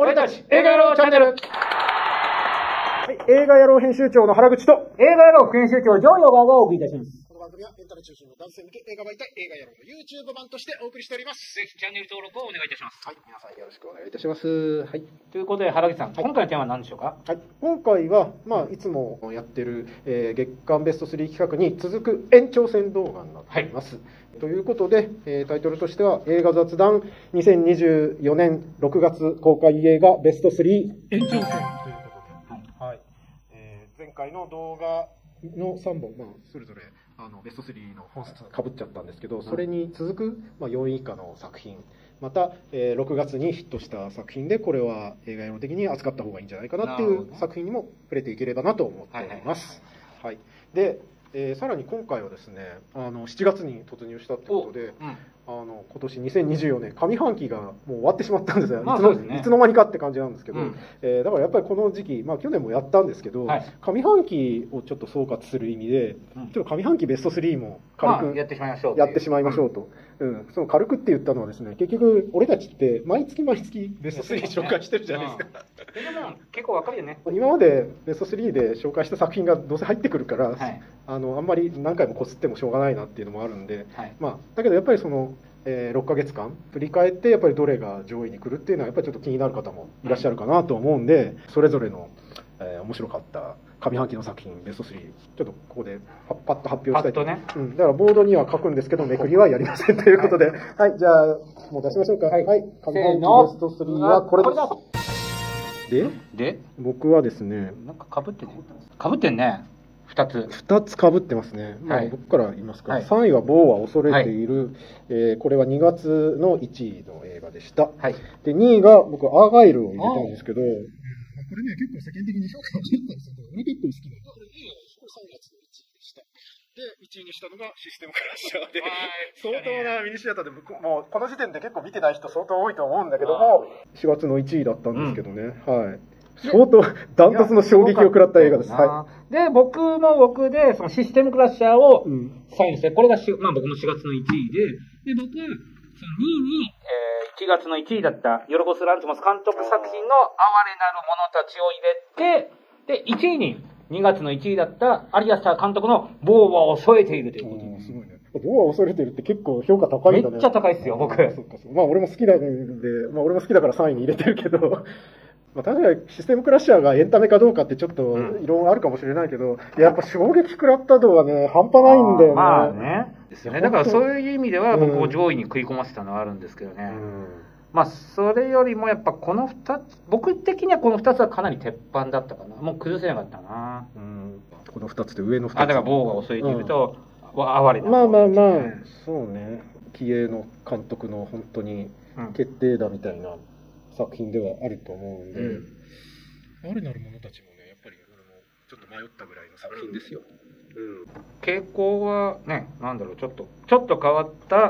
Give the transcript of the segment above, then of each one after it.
俺たち映画野郎チャンネル。はい、映画野郎編集長の原口と映画野郎編集長ジョイヨガがお送りいたします。 この番組はエンタメ中心の男性向け映画媒体映画野郎の YouTube 版としてお送りしております。 ぜひチャンネル登録をお願いいたします。 はい、皆さんよろしくお願いいたします。はい。 ということで原口さん、今回のテーマは何でしょうか。 はい、今回は、いつもやってる、月間ベスト3企画に続く延長戦動画になっています。ということで、タイトルとしては映画雑談2024年6月公開映画ベスト3延長戦ということで、はい、前回の動画の3本、それぞれベスト3の本数かぶっちゃったんですけど、それに続く、4位以下の作品、また、6月にヒットした作品で、これは映画用的に扱った方がいいんじゃないかなっていう作品にも触れていければなと思っております。はい。で、さらに今回はですね、7月に突入したということで、今年2024年上半期がもう終わってしまったんですよ。いつの間にかって感じなんですけど、だからやっぱりこの時期、去年もやったんですけど、上半期をちょっと総括する意味で、ちょっと上半期ベスト3も軽くやってしまいましょうと。その軽くって言ったのはですね、結局俺たちって毎月ベスト3紹介してるじゃないですか。 でも結構わかるよね。 今までベスト3で紹介した作品がどうせ入ってくるから、あんまり何回もこすってもしょうがないなっていうのもあるんで、だけどやっぱりその6ヶ月間振り返ってやっぱりどれが上位に来るっていうのはやっぱりちょっと気になる方もいらっしゃるかなと思うんで、それぞれの面白かった上半期の作品ベスト3ちょっとここでパッと発表したいと。だからボードには書くんですけどめくりはやりませんということで、はい、じゃあもう出しましょうか。はい、上半期ベスト3はこれです。で僕はですね、 なんかかぶってんね。 2つかぶってますね。僕から言いますか。3位は某は恐れている、これは2月の1位の映画でした。で2位が僕アーガイルを入れたんですけど、これね結構世間的に評価が低いんですけど、俺結構好きだった。これ3月の1位でした。で1位にしたのがシステムクラッシャーで、相当なミニシアターでもうこの時点で結構見てない人相当多いと思うんだけども、4月の1位だったんですけどね。はい。相当ダントツの衝撃を食らった映画です。 で、僕でそのシステムクラッシャーをサインして、これが僕の4月の1位で、僕、その2位に、1月の1位だったヨルゴス・ランツモス監督作品の哀れなる者たちを入れて、で、1位に2月の1位だったアリアスター監督のボーは恐れているということです。 すごいね。ボーは恐れているって結構評価高いんだね。 めっちゃ高いですよ、僕。 俺も好きなんで、俺も好きだから3位に入れてるけど、確かにシステムクラッシャーがエンタメかどうかってちょっと異論あるかもしれないけど、やっぱ衝撃食らった度はね、半端ないんだよね。 ですよね。だからそういう意味では僕を上位に食い込ませたのはあるんですけどね。それよりもやっぱこの2つ、僕的にはこの2つはかなり鉄板だったかな。もう崩せなかったな。 この2つで上の2つ。 だから棒が遅いというと、哀れな。 そうね。気鋭の監督の本当に決定打みたいな作品ではあると思うんで、哀れなる者たちもね、やっぱり俺もちょっと迷ったぐらいの作品ですよ。 傾向はね、ちょっと変わった、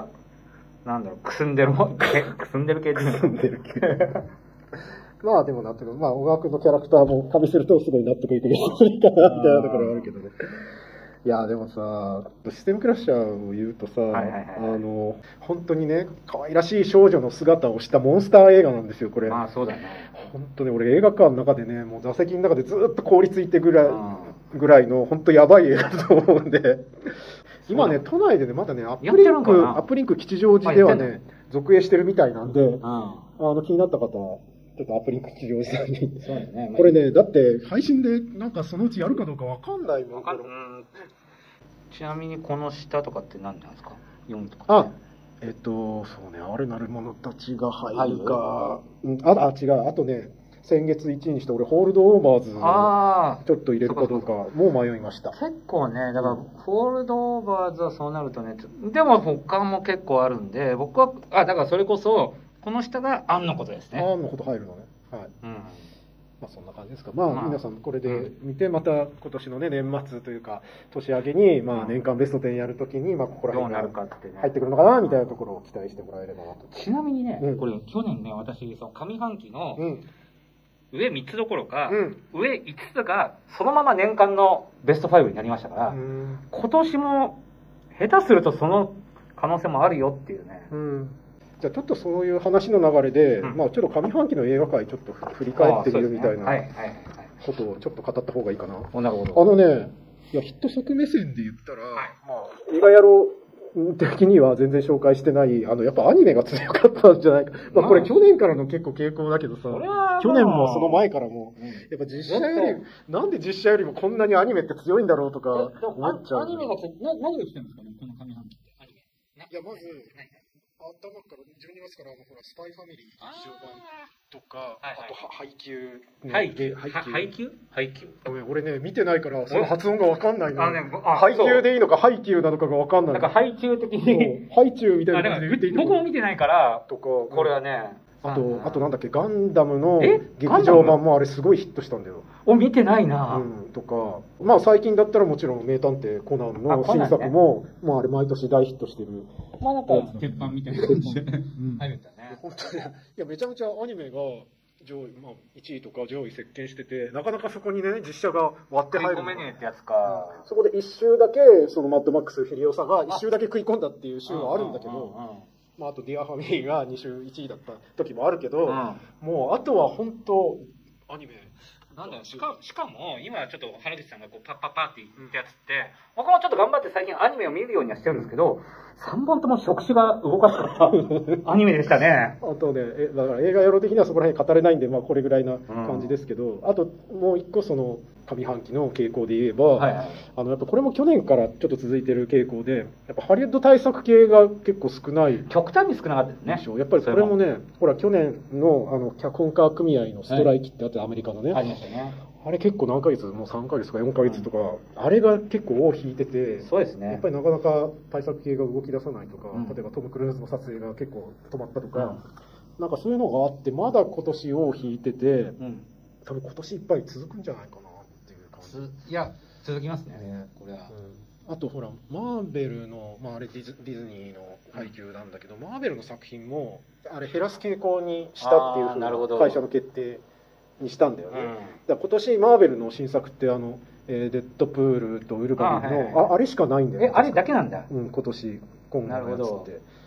くすんでる系で。 でも小川君のキャラクターも加味するとすごい納得いくるかなみたいなところがあるけどね。いやでもさ、システムクラッシャーを言うとさ、本当にね、可愛らしい少女の姿をしたモンスター映画なんですよ、これ。 そうだね。 本当に俺映画館の中でね、もう座席の中でずっと凍りついてぐらいの本当やばい映画だと思うんで、今ね、都内でね、まだね、アップリンク吉祥寺ではね、続営してるみたいなんで、気になった方は、ちょっとアップリンク吉祥寺さんに。これね、だって配信でそのうちやるかどうかわかんないもん。 ちなみにこの下とかって何なんですか？4位とか。 そうね、哀れなる者たちが入るか。違う。あとね、先月1位にして俺ホールドオーバーズちょっと入れるかどうかもう迷いました。 結構ね、だからホールドオーバーズはそうなるとね、でも他も結構あるんで、僕はだからそれこそこの下がアンのことですね。 アンのこと入るのね。はい。そんな感じですか。皆さんこれで見て、また今年のね、年末というか、年明けに、年間ベスト10やるときに、ここら辺が入ってくるのかな、みたいなところを期待してもらえればなと。 ちなみにね、これ去年ね、私、上半期の上3つどころか、上5つがそのまま年間のベスト5になりましたから、今年も下手するとその可能性もあるよっていうね。 じゃあちょっとそういう話の流れで、まあちょっと上半期の映画界ちょっと振り返ってみるみたいなことをちょっと語った方がいいかな。 なるほど。 いや、ヒット作目線で言ったら、まあ映画やろう的には全然紹介してない、やっぱアニメが強かったんじゃないか。まあこれ去年からの結構傾向だけどさ、去年もその前からも、やっぱ実写より、なんで実写よりもこんなにアニメって強いんだろうとか思っちゃう。 アニメが何が来てるんですかね、この上半期って。アニメ。 いや、まず、頭から12月からほらスパイファミリー劇場版とか、あと配給配給ごめん、俺ね見てないからその発音がわかんないな。配給でいいのか配給なのかがわかんない。 なんか配給的に配給みたいな感じで言っていいのか。 僕も見てないからとか、 これはね。 あとなんだっけ、ガンダムの劇場版もあれすごいヒットしたんだよ。 見てないな。 とか、まあ最近だったらもちろん名探偵コナンの新作も、まああれ毎年大ヒットしてる。 まあなんか鉄板みたいな感じで入るんだね。 本当に、いやめちゃめちゃアニメが上位、まあ1位とか上位席巻してて、なかなかそこにね実写が割って入る。 食い込めねえってやつか。 そこで一周だけそのマッドマックスフィリオサが一周だけ食い込んだっていう週はあるんだけど。まあ、あとディアファミリーが2週1位だった時もあるけど、もうあとは本当アニメなんだよ。しかも今ちょっと原口さんがこうパッパッパって言ったやつって、僕もちょっと頑張って最近アニメを見るようにはしてるんですけど、3本とも触手が動かしかったアニメでしたね。 あとね、だから映画やろう的にはそこら辺語れないんで、まあこれぐらいな感じですけど、あともう一個その上半期の傾向で言えば、やっぱこれも去年からちょっと続いてる傾向で、やっぱハリウッド大作系が結構少ない。 極端に少なかったですね。 やっぱりこれもね、ほら去年の脚本家組合のストライキってあって、アメリカのね。 ありましたね。 あれ結構何ヶ月、もう3ヶ月とか4ヶ月とか、あれが結構尾を引いてて、 そうですね。 やっぱりなかなか大作系が動き出さないとか、例えばトム・クルーズの撮影が結構止まったとか、なんかそういうのがあって、まだ今年尾を引いてて、多分今年いっぱい続くんじゃないかなっていう感じ。 いや、続きますね、これは。 あとほら、マーベルの、まああれディズニーの配給なんだけど、マーベルの作品も、あれ減らす傾向にしたっていうふうな会社の決定にしたんだよね。だから今年マーベルの新作ってデッドプールとウルヴァリンのあれしかないんだよ。 あれだけなんだ。 今年今後のやつって。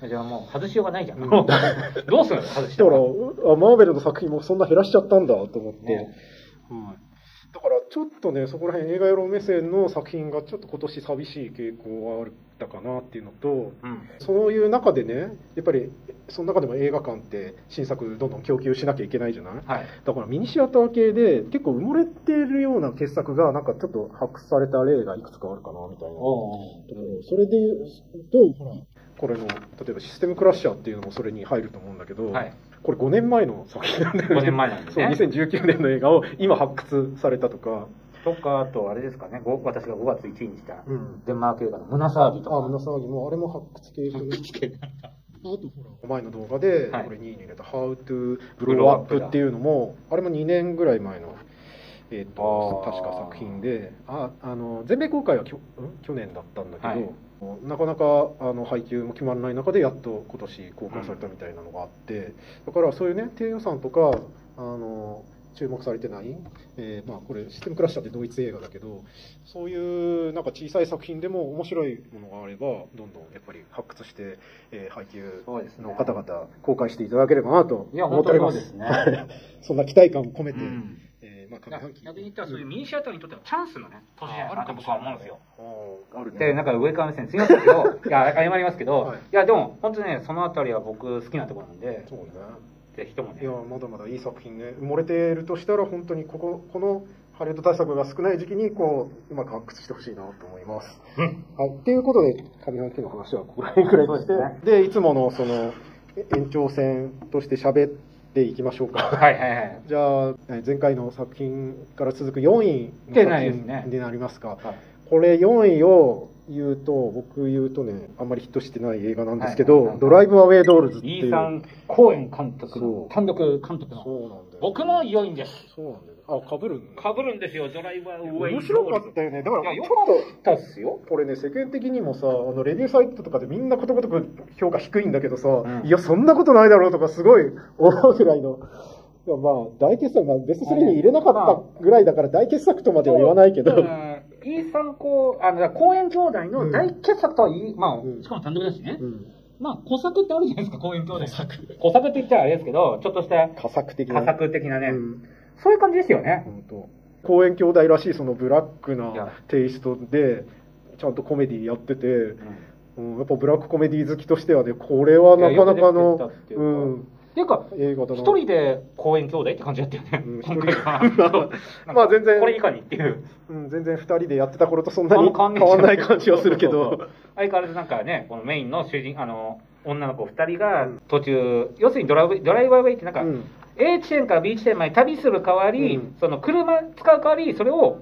じゃあもう外しようがないじゃん。どうするの外しだからマーベルの作品もそんな減らしちゃったんだと思って。だからちょっとね、そこら辺映画世論目線の作品がちょっと今年寂しい傾向があったかなっていうのと、そういう中でね、やっぱりその中でも映画館って新作どんどん供給しなきゃいけないじゃない、だからミニシアター系で結構埋もれてるような傑作がなんかちょっと発掘された例がいくつかあるかなみたいな。それでどうほらこれの例えばシステムクラッシャーっていうのもそれに入ると思うんだけど、これ5年前の作品なんだよね。 5年前なんですね。 そう、2019年の映画を今発掘されたとか。 とか、あとあれですかね、私が5月1位にしたデンマーク映画の胸騒ぎとか。 胸騒ぎもあれも発掘系かな。発掘系なんだ。あとほら、前の動画でこれ2位に入れた How to Grow Up っていうのも、あれも2年ぐらい前の確か作品で、全米公開は去年だったんだけど、なかなか配給も決まらない中でやっと今年公開されたみたいなのがあって、だからそういうね低予算とか注目されてない、まあこれシステムクラッシャーってドイツ映画だけど、そういうなんか小さい作品でも面白いものがあればどんどんやっぱり発掘して、配給の方々公開していただければなと思っております。そんな期待感を込めて。 逆に言ったらそういうミニシアターにとってはチャンスのね年じゃないかなと僕は思うんですよ。でなんか上から目線すみませんけど、いや謝りますけど、いやでも本当にねそのあたりは僕好きなところなんで、ぜひともね。 いやまだまだいい作品ね埋もれているとしたら本当にこのハリウッド大作が少ない時期にこううまく発掘してほしいなと思います。はい。ということで上半期の話はここら辺くらいにして、でいつものその延長戦として喋っていきましょうか。じゃあ前回の作品から続く4位の作品になりますか。これ4位を僕言うとねあんまりヒットしてない映画なんですけど、ドライブアウェイドールズっていう。 イーサン・コーエン監督の単独監督の。 そうなんだよ。 僕も4位です。 そうなんだよ。被るんですよ、ドライブアウェイドールズ。面白かったよね。だからちょっとっすよ。 これね世間的にもさレビューサイトとかでみんなことごとく評価低いんだけどさ、いやそんなことないだろうとかすごい思うぐらいの。いやまあ大傑作、ベスト3に入れなかったぐらいだから大傑作とまでは言わないけど、 イーサンコーエン兄弟の大傑作とはまあしかも単独だしね。 まあ、小作ってあるじゃないですか、公園兄弟。小作って言っちゃあれですけど、ちょっとした佳作的なね。そういう感じですよね。 本当。公園兄弟らしいそのブラックなテイストで、ちゃんとコメディやってて、やっぱブラックコメディ好きとしてはね、これはなかなかの、 っていうか、一人で公園兄弟って感じだったよね。今回は。まあ全然。 これ以下にっていう。 全然二人でやってた頃とそんなに変わんない感じはするけど。 相変わらずなんかね、このメインの女の子二人が途中、要するにドライバーウェイってなんか、A 地点から B 地点まで旅する代わり、その車使う代わり、それを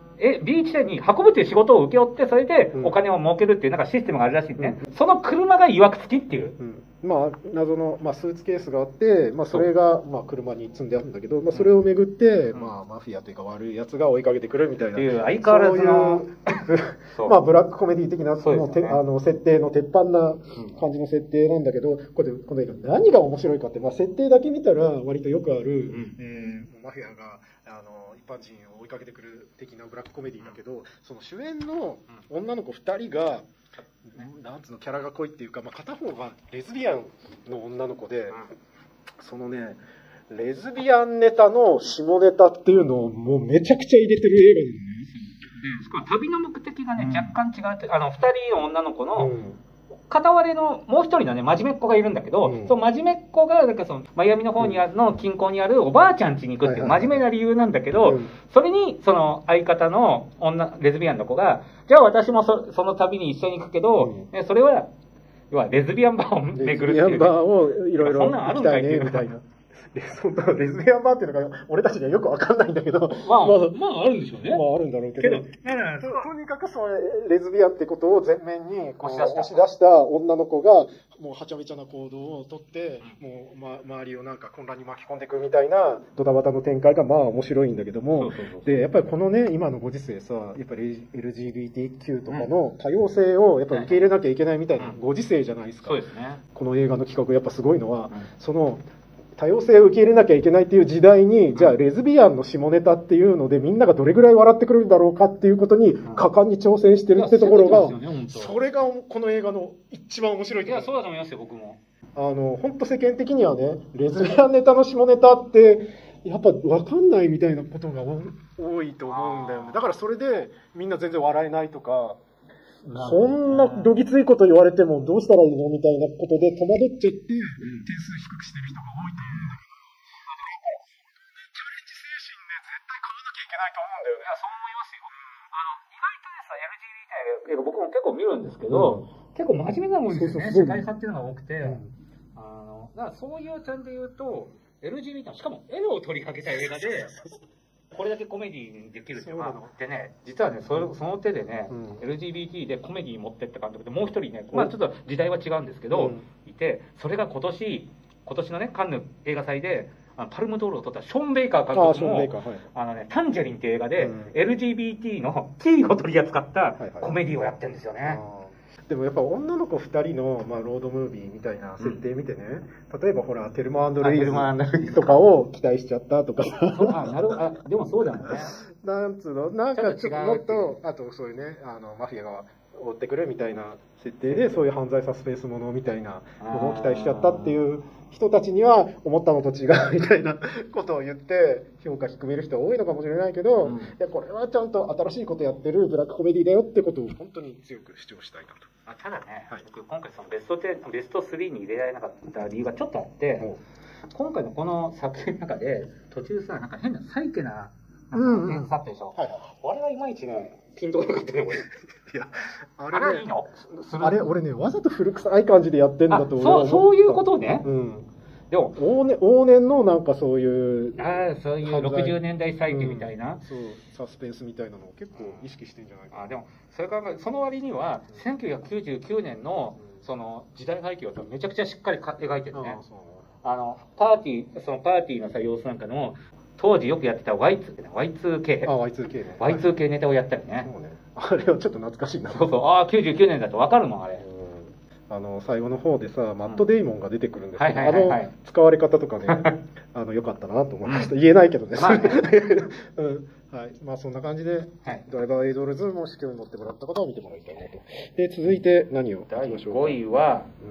B 地点に運ぶっていう仕事を請け負って、それでお金を儲けるっていうなんかシステムがあるらしいんね。その車が曰く付きっていう。 まあ、謎の、まあ、スーツケースがあって、まあ、それが、まあ、車に積んであるんだけど、まあ、それをめぐって、まあ、マフィアというか悪いやつが追いかけてくるみたいな。 っていう相変わらずの、 まあ、ブラックコメディ的な、設定の鉄板な感じの設定なんだけど、この映画何が面白いかって、まあ、設定だけ見たら割とよくある、マフィアが、一般人を追いかけてくる的なブラックコメディだけど、その主演の女の子2人が、なんつうのキャラが濃いっていうか、まあ、片方がレズビアンの女の子で、そのねレズビアンネタの下ネタっていうのをもうめちゃくちゃ入れてる映画なのね。 しかも旅の目的がね、若干違うって、2人の女の子の片割れのもう一人のね真面目っ子がいるんだけど、その真面目っ子がなんかそのマイアミの方にあるの近郊にあるおばあちゃん家に行くっていう真面目な理由なんだけど、それにその相方のレズビアンの子が、じゃあ私もその旅に一緒に行くけど、それは要はレズビアンバーを巡るっていう、 レズビアンバーをいろいろそんなんあるんかいっていうみたいな。レズビアンバーっていうのが俺たちにはよくわかんないんだけど、 まああるんでしょうね。 まああるんだろうけど、とにかくそれレズビアンってことを前面に押し出した女の子がもうはちゃめちゃな行動をとって、もう周りをなんか混乱に巻き込んでいくみたいなドタバタの展開がまあ面白いんだけども、でやっぱりこのね今のご時世さ、やっぱり LGBTQ とかの多様性をやっぱり受け入れなきゃいけないみたいなご時世じゃないですか。 そうですね。 この映画の企画やっぱすごいのは、その多様性を受け入れなきゃいけないっていう時代に、じゃあレズビアンの下ネタっていうのでみんながどれぐらい笑ってくれるんだろうかっていうことに果敢に挑戦してるってところが、それがこの映画の一番面白いところ。 いや、そうだと思いますよ、僕も。 本当世間的にはね、レズビアンネタの下ネタって、やっぱ分かんないみたいなことが多いと思うんだよね。だからそれでみんな全然笑えないとか、そんなどぎついこと言われてもどうしたらいいのみたいなことで戸惑っちゃって、点数低くしてる人が多いと思うんだけど、チャレンジ精神で絶対買わなきゃいけないと思うんだよね。 いや、そう思いますよ。意外とですね、LGBT 僕も結構見るんですけど、結構真面目なもんですよね。世界派っていうのが多くて。だからそういう点で言うと、LGBT、しかもエロを取りかけた映画で、これだけコメディにできるっていうのは、でね、実はね、その手でね、LGBT でコメディに持ってった監督でもう一人ね、まあちょっと時代は違うんですけど、いて、それが今年のね、カンヌ映画祭で、パルムドールを取ったショーン・ベイカー監督も、タンジェリンっていう映画で、LGBT の T を取り扱ったコメディをやってるんですよね。 でもやっぱ女の子2人の、まあ、ロードムービーみたいな設定見てね、例えばほらテルマ&ルイーズとかを期待しちゃったとかでもそうだもんね。 なんつうの、なんかちょっともっと、あとそういうね、マフィアが追ってくるみたいな設定で、そういう犯罪サスペンスものみたいなのを期待しちゃったっていう人たちには思ったのと違うみたいなことを言って評価低める人多いのかもしれないけど、いやこれはちゃんと新しいことやってるブラックコメディだよってことを本当に強く主張したいなと。 ただね、僕今回そのベスト3に入れられなかった理由がちょっとあって、今回のこの作品の中で途中さ、なんか変なサイケな演出あったでしょ。あれはいまいちね、ピンとこなかったね、俺。いや、あれいいの？ あれ、俺ね、わざと古臭い感じでやってんだと思う。 そういうことね。でも往年のなんかそういうそういう60年代サイケみたいな、 サスペンスみたいなのを結構意識してんじゃないかな。 でもそれからその割には1999年のその時代背景をめちゃくちゃしっかり描いてるね。パーティーのさ様子なんかの当時よくやってた Y2K ネタをやったりね。 あれはちょっと懐かしいな。 そうそう、99年だと分かるもんあれ。 最後の方でさ、マット・デイモンが出てくるんですけど、使われ方とかね、良かったなと思いました。言えないけどね。まあそんな感じで、ドライバー・エイドルズも試験に乗ってもらった方を見てもらいたいなと。で、続いて何を第5位は、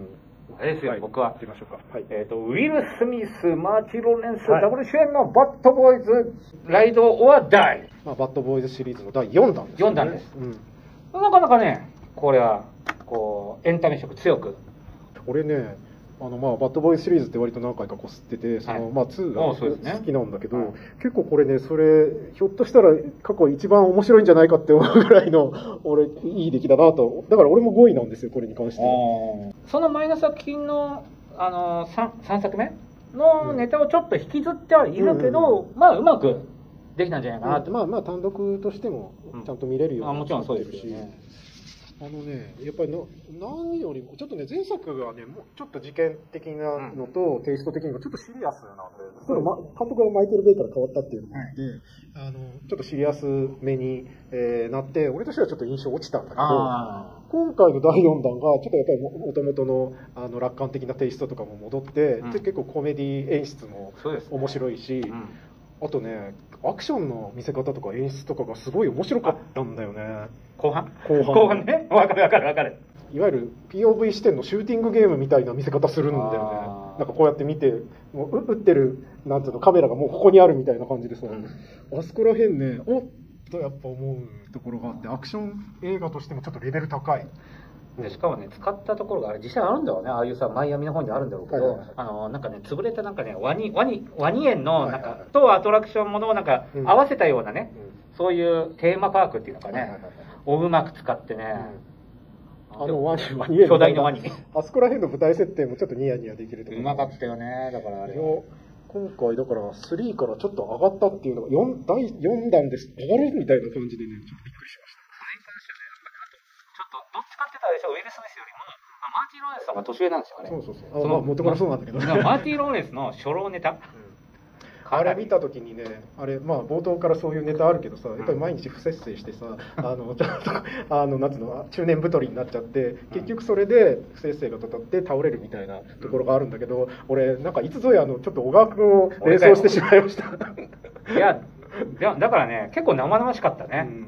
あれですよ、僕は。 行きましょうか。はい。 ウィル・スミス、マーティ・ローレンス、ダブル主演のバッドボーイズ、ライド・オア・ダイ。 バッドボーイズシリーズの第4弾ですね。 4弾です。なかなかね、これは、エンタメ色強く。 俺ね、バッドボーイズシリーズって割と何回かこすってて、2が好きなんだけど、結構これね、それ、ひょっとしたら過去一番面白いんじゃないかって思うぐらいの、俺、いい出来だなと。だから俺も5位なんですよ、これに関しては。 その前の作品の、3作目のネタをちょっと引きずってはいるけど、まあ、うまくできたんじゃないかなと。 単独としても、ちゃんと見れるようにもちろんそうですし。 やっぱり何よりも、ちょっとね、前作がね、もうちょっと事件的なのと、テイスト的にもちょっとシリアスなんで、監督がマイケル・ベイから変わったっていうのもあって、ちょっとシリアスめに、なって、俺としてはちょっと印象落ちたんだけど、今回の第4弾が、ちょっとやっぱり元々の楽観的なテイストとかも戻って、結構コメディ演出も面白いし、あとね、アクションの見せ方とか演出とかがすごい面白かったんだよね。 後半ね。わかる。 いわゆる POV 視点のシューティングゲームみたいな見せ方するんだよね。なんかこうやって見て、もう撃ってる、なんていうの、カメラがもうここにあるみたいな感じでさ、あそこら辺ね、おっとやっぱ思うところがあって、アクション映画としてもちょっとレベル高い。 でしかもね、使ったところがあれ実際あるんだろうね。ああいうさ、マイアミの方にあるんだろうけど、なんかね、潰れたなんかね、ワニ園のなんか、とアトラクションものをなんか合わせたようなね、そういうテーマパークっていうのかね、をうまく使ってね、 ワニ園巨大なワニ。 あそこら辺の舞台設定もちょっとニヤニヤできるところ。 うまかったよね、だからあれ。 今回だから3からちょっと上がったっていうのが第4弾です。上がるみたいな感じでね、ちょっとびっくりしました。 ちょっとどっちかって言ったらウィル・スミスよりもマーティ・ローレンスさんが年上なんですよね。 そう。元からそうなんだけど。 マーティ・ローレンスの初老ネタ。 あれ見たときにね、冒頭からそういうネタあるけどさ、やっぱり毎日不節制してさ、ちょっと、夏の中年太りになっちゃって、結局それで不節制がたたって倒れるみたいなところがあるんだけど、俺、なんかいつぞやちょっと小川君を連想してしまいました。 いや、だからね、結構生々しかったね。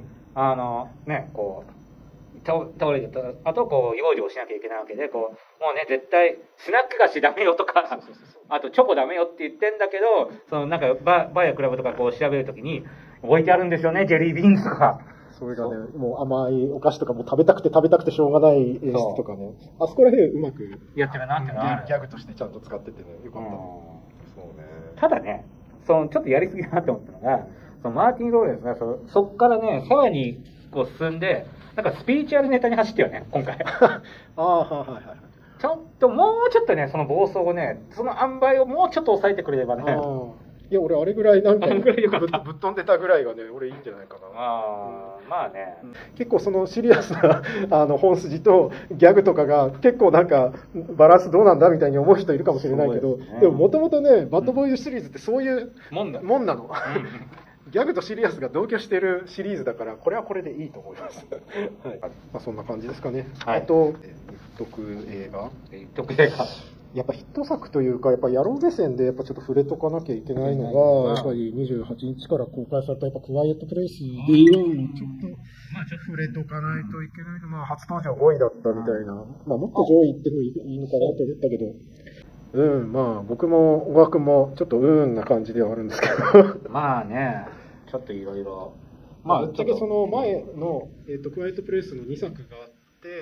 倒れてた後、養生しなきゃいけないわけで、もうね、絶対、スナック菓子ダメよとか、あとチョコダメよって言ってんだけど、なんかバーやクラブとか調べるときに、置いてあるんですよね、ジェリービーンズとか。 それがね、もう甘いお菓子とかも食べたくてしょうがない演出とかね、あそこら辺うまくやってるなっていうのはギャグとしてちゃんと使っててね、よかった。 ただね、ちょっとやりすぎだなって思ったのが、マーティン・ローレンスがそっからね、さらに進んで、なんかスピリチュアルネタに走ったよね、今回。ちょっと、もうちょっとね、その暴走をね、その塩梅をもうちょっと抑えてくれればね。 いや、俺あれぐらいなんか、ぶっ飛んでたぐらいがね、俺いいんじゃないかな。 まあね。 結構そのシリアスな本筋とギャグとかが結構なんかバランスどうなんだみたいに思う人いるかもしれないけど、でももともとね、バッドボーイズシリーズってそういうもんなの。ギャグとシリアスが同居してるシリーズだから、これはこれでいいと思います。そんな感じですかね。あと、特映画。やっぱヒット作というか、やっぱ野郎目線でやっぱちょっと触れとかなきゃいけないのが、やっぱり28日から公開されたやっぱクワイエットプレイス D1 ちょっと触れとかないといけない。初登場5位だったみたいな。もっと上位行ってもいいのかなと思ったけど。僕も小川君もちょっとな感じではあるんですけど。 まあね、ちょっといろいろ。 ぶっちゃけその前の、クワイエットプレイスの2作があって、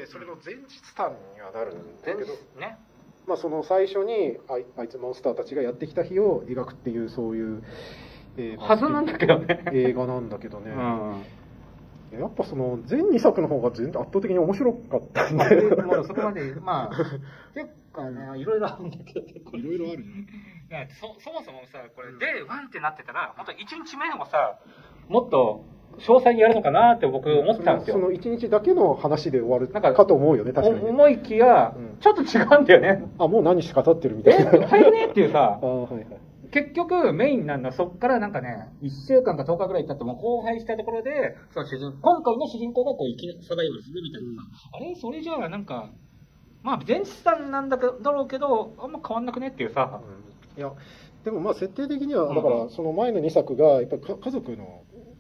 それの前日譚にはなるんだけど。 ね。 その最初にあいつモンスターたちがやってきた日を描くっていうそういう、 はずなんだけどね。 映画なんだけどね。やっぱその前2作の方が全然圧倒的に面白かったんで。 そこまで、結構ね、いろいろあるんだけど。 いろいろあるね。そもそもさ、これ、で、ワンってなってたら、本当1日目もさ、もっと、詳細にやるのかなって僕思ってたんですよ。 その1日だけの話で終わるかと思うよね、確かに、ね。 思いきや、ちょっと違うんだよね。 もう何日か経ってるみたいな。 早いねっていうさ、結局メインになるのはそっからなんかね、1週間か10日ぐらい経っても荒廃したところで、今回の主人公がサバイバルするみたいな。あれそれじゃあなんか、前日譚なんだろうけど、あんま変わんなくねっていうさ。 いや、でも設定的には、だからその前の2作が、やっぱり家族の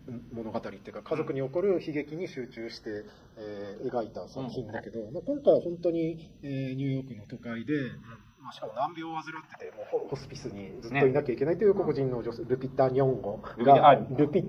物語っていうか、家族に起こる悲劇に集中して、描いた作品だけど、まあ、今回は本当に、ニューヨークの都会で、まあ、しかも難病を患ってて、もうホスピスにずっといなきゃいけないという黒人の女性、ルピタ・ニョンゴが、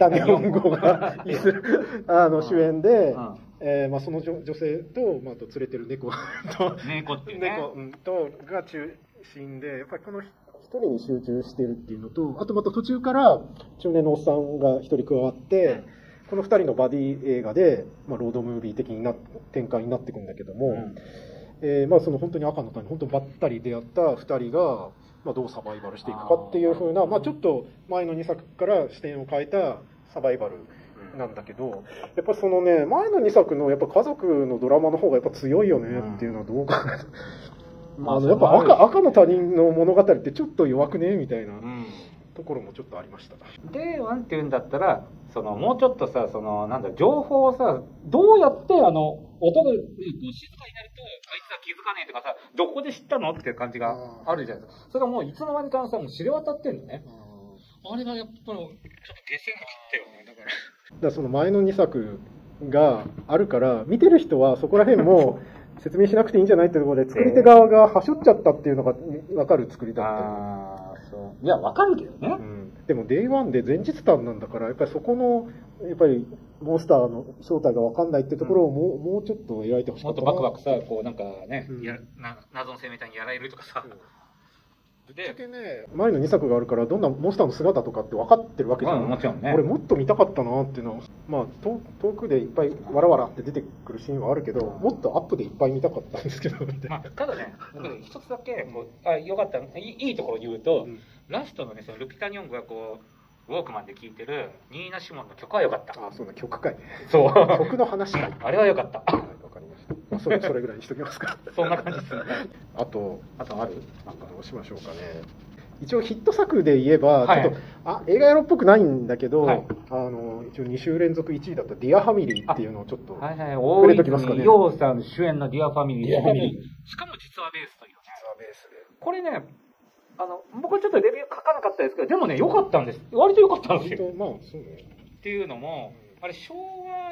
主演で、まあ、その女性と、まあ、あと連れてる猫っていうね。 猫が中心で、やっぱりこの一人に集中してるっていうのと、あとまた途中から中年のおっさんが一人加わって、この二人のバディ映画で、まあ、ロードムービー的な展開になっていくんだけども、まあ、その本当に赤の他に本当ばったり出会った二人が、まあ、どうサバイバルしていくかっていう風な、まあ、ちょっと前の2作から視点を変えたサバイバルなんだけど、やっぱそのね、前の2作のやっぱ家族のドラマの方がやっぱ強いよねっていうのはどうかな。やっぱ赤の他人の物語ってちょっと弱くねみたいなところもちょっとありました。 で、ワンっていうんだったら、もうちょっとさ、情報をさ、どうやって音が、静かになると、あいつは気づかねえとかさ、どこで知ったのっていう感じがあるじゃないですか。それがもういつの間にかさ、もう知れ渡ってんのね。あれがやっぱり、ちょっと下船が切ったよね、だから。 その前の2作があるから、見てる人はそこら辺も、説明しなくていいんじゃないってところで、作り手側がはしょっちゃったっていうのが分かる作りだった。 そう。いや、分かるけどね。 でも、デイワンで前日談なんだから、やっぱりそこの、やっぱり、モンスターの正体が分かんないってところをもうちょっと描いてほしかったな。 もっとバクバクさ、こうなんかね、謎の生命体にやられるとかさ。 で、前の2作があるから、どんなモンスターの姿とかって分かってるわけじゃん。 もちろんね。 俺もっと見たかったなっていうのは、まあ、遠くでいっぱいわらわらって出てくるシーンはあるけど、もっとアップでいっぱい見たかったんですけど、 まあ、ただね、一つだけよかったいいところ言うと、ラストのね、そのルピタニョングがこう、ウォークマンで聴いてるニーナ・シモンの曲は良かった。 あ、そうだ、曲かいね。 そう。 曲の話かい。 あれは良かった。 わかりました。まあ、それぐらいにしときますか。 そんな感じですね。 あとある？ なんかどうしましょうかね。一応ヒット作で言えば、ちょっと、映画やろっぽくないんだけど、一応2週連続1位だったディアファミリーっていうのをちょっと触れときますかね。 大泉洋さん主演のディアファミリー。しかも実話ベースというね。 実話ベースで。 これね、僕はちょっとレビュー書かなかったですけど、でもね、良かったんです。割と良かったんですよ。 まあ、そうね。 っていうのも、あれ、昭和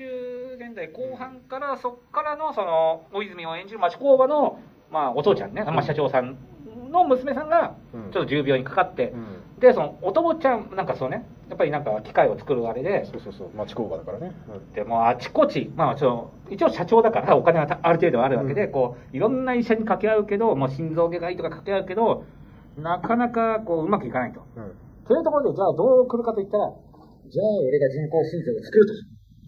40年代後半から、そっからの、大泉を演じる町工場の、まあ、お父ちゃんね、まあ、社長さんの娘さんが、ちょっと重病にかかって、で、お父ちゃん、なんかそうね、やっぱりなんか機械を作るあれで、 そう、町工場だからね。 でもあちこち、まあ一応社長だからお金はある程度あるわけで、こう、いろんな医者に掛け合うけど、もう心臓外科医とか掛け合うけど、なかなかこう、うまくいかないと。というところで、じゃあどう来るかといったら、じゃあ俺が人工心臓を作ると。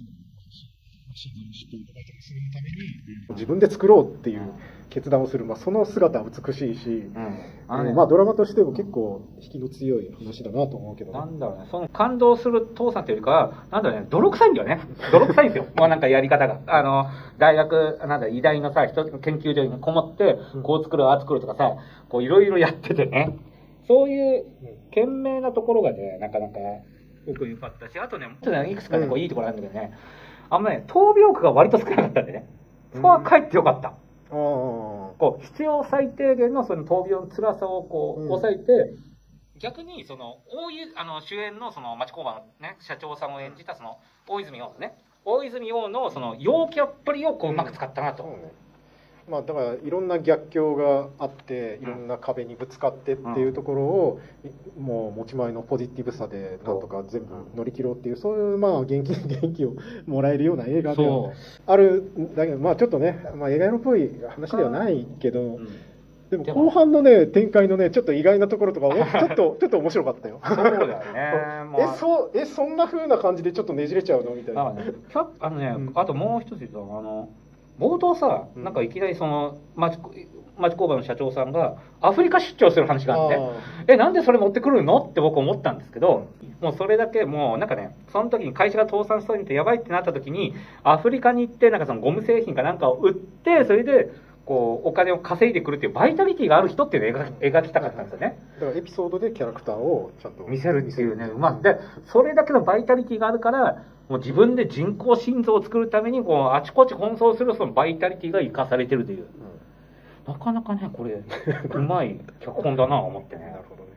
自分で作ろうっていう決断をする、まあ、その姿は美しいし、まあ、ドラマとしても結構引きの強い話だなと思うけど、 なんだろうね、その感動する父さんというよりかは、なんだろうね、泥臭いんだよね。泥臭いんですよ。もうなんかやり方が。大学、医大のさ、研究所にこもって、こう作る、ああ作るとかさ、こういろいろやっててね。そういう懸命なところがね、なかなか僕良かったし、あとね、もっとね、いくつかね、こういいところあるんだけどね、闘病区が割と少なかったんでね。そこはかえってよかった。こう、必要最低限のその闘病の辛さをこう、抑えて、逆に、主演の町工場のね、社長さんを演じた大泉洋の陽キャっぷりをこう、うまく使ったなと。 まあ、だからいろんな逆境があっていろんな壁にぶつかってっていうところを、もう持ち前のポジティブさでなんとか全部乗り切ろうっていう、そういうまあ元気をもらえるような映画ではあるんだけど、まあちょっとね、まあ、映画のっぽい話ではないけど、でも後半のね展開のねちょっと意外なところとかちょっと面白かったよ。 そうだよね。 そんな風な感じでちょっとねじれちゃうのみたいな。 あともう一つ言うと冒頭さ、なんかいきなり町工場の社長さんがアフリカ出張する話があって、なんでそれ持ってくるのって僕思ったんですけど、もうそれだけもうなんかね、その時に会社が倒産しそうになってやばいってなった時に、アフリカに行ってなんかゴム製品かなんかを売って、それでこうお金を稼いでくるっていうバイタリティがある人っていうのを描きたかったんですよね。 だからエピソードでキャラクターをちゃんと見せるっていうね、で、それだけのバイタリティがあるから、もう自分で人工心臓を作るためにこうあちこち奔走するそのバイタリティが生かされてるという、なかなかねこれうまい脚本だなと思ってね。 なるほどね。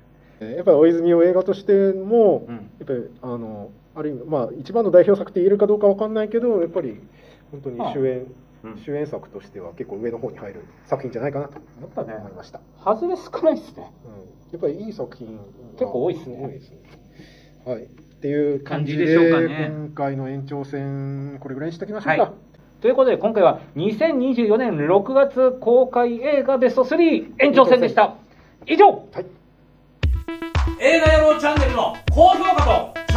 やっぱり大泉洋映画としても、やっぱりある意味、まあ一番の代表作って言えるかどうかわかんないけど、やっぱり本当に主演作としては結構上の方に入る作品じゃないかなと思いました。 外れ少ないですね。 やっぱりいい作品結構多いですね。 はい。っていう感じでしょうかね。今回の延長戦これぐらいにしておきましょうか。 ということで今回は2024年6月公開映画ベスト3延長戦でした。以上。映画野郎チャンネルの高評価と